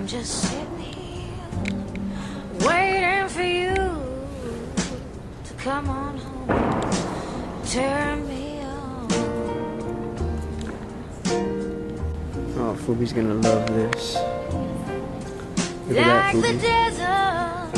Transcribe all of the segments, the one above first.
just sitting here waiting for you to come on home, turn me on. Oh, Phoebe's gonna love this. Look at that, Like the Phoebe. desert,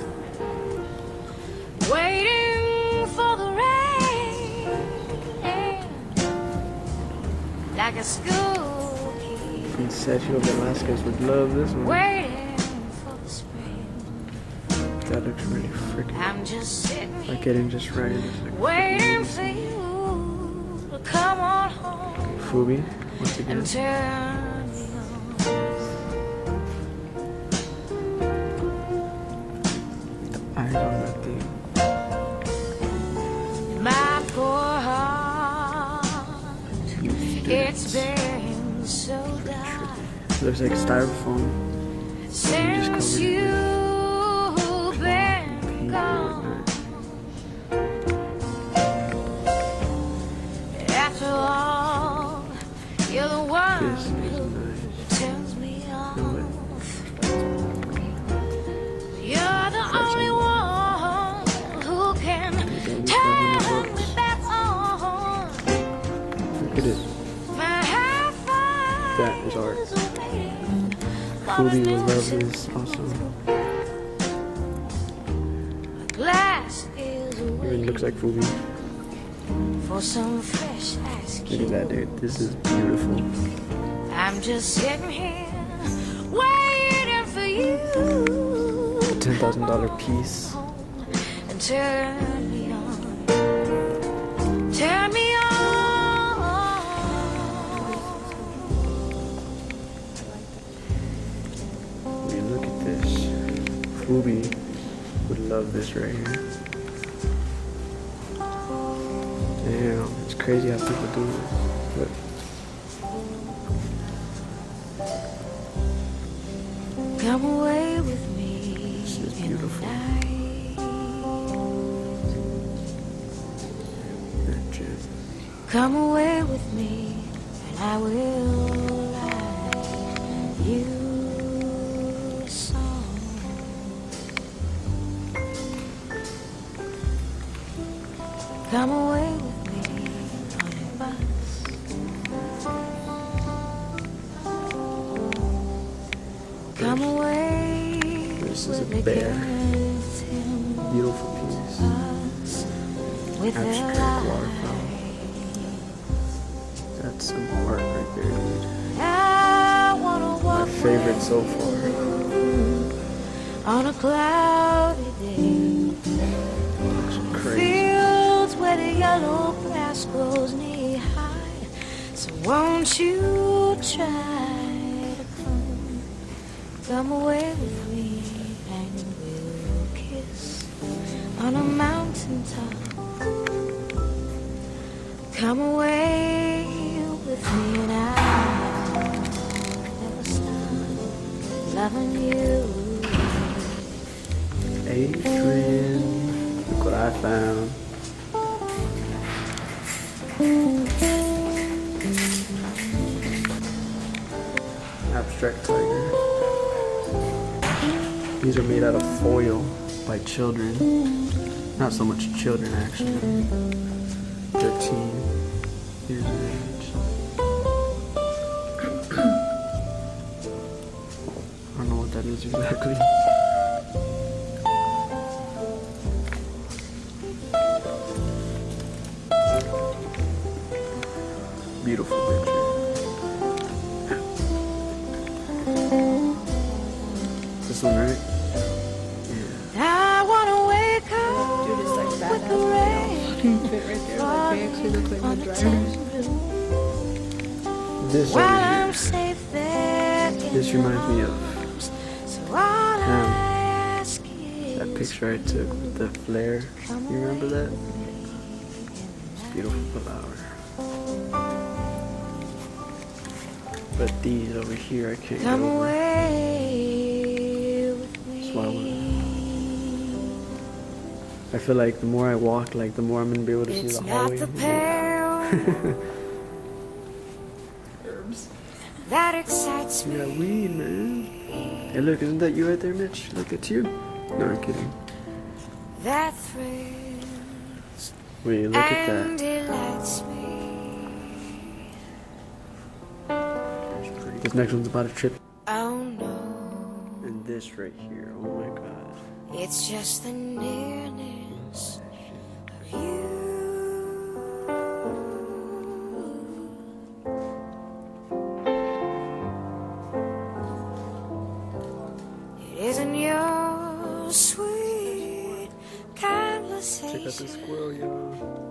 waiting for the rain, like a school kid, Princess of Velasquez would love this one. waiting for the spring. That looks really freaking. I'm just sitting Like here getting just right. It's like waiting for you to come on home Phoebe, once again. and turn me on. Eyes on that thing. My poor heart, it's been so dark Looks like styrofoam. since you've been gone. After all, you're the one This is who nice. turns me No way. on. You're the only one who can turn me back on. Look at it. My half That is art. Phoebe will love this also. Glass is Even looks like Phoebe. for some fresh ice Look cube. at that, dude. This is beautiful. I'm just sitting here waiting for you. $10,000 piece. And turn me on. Turn me on. I mean, look at this. Phoebe would love this right here. Damn, it's crazy how people do this. But Come away with me. this is beautiful. That gem. Come away with me, and I will write you a song. Come away with me on a bus. Come away. This is a with bear. against him, Beautiful piece. us with their Abstract waterfowl. light. That's some art right there, dude. I wanna My walk favorite so far. on a cloudy day, Looks crazy. fields where the yellow grass grows knee high. So won't you try to come away with me, and we'll kiss on a mountaintop. Come away with me, and I'll never stop loving you. Adrian, look what I found. Abstract tiger. These are made out of foil by children. Not so much children, actually. 13 years of age. I don't know what that is exactly. Beautiful picture. This one, right? Yeah. I wanna wake up Dude, it's like with the badass. rain Fit right there. Like they actually look like on the the drivers. This while over I'm here. safe there in This reminds me of arms. So all I ask is that picture I took with the flare. You remember that? It's a beautiful flower. But these over here, I can't come get over. away with me. Swallow. I feel like the more I walk, like the more I'm gonna be able to see It's the not hallway. the pale Herbs. that excites We me. got weed, man. Hey, look, isn't that you right there, Mitch? Look, it's you. No, I'm kidding. that thrills Wait, look at and that. delights me. This next one's about a trip. Oh no, And this right here, oh my god. it's just the nearness of you. It isn't your sweet conversation Check out this squirrel, y'all.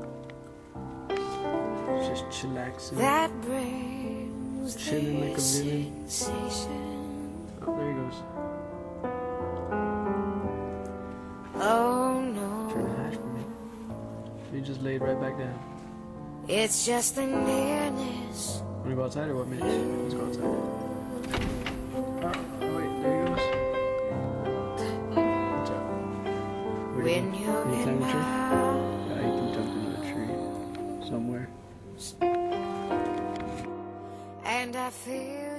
Just chillaxing. that brings Chilling like a this villain. sensation. Oh, there he goes. Oh Trying to no, hash for me. He just laid right back down. it's just the nearness. Wanna go outside or what, Mitch? Let's go outside. Oh, wait, there he goes. Watch out. Where'd he When go? you're Did he in climb the my tree? Yeah, he can jump into the tree somewhere. and I feel